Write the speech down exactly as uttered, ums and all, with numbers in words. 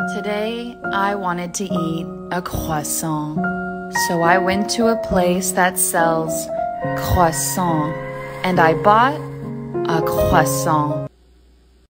Today, I wanted to eat a croissant, so I went to a place that sells croissant, and I bought a croissant.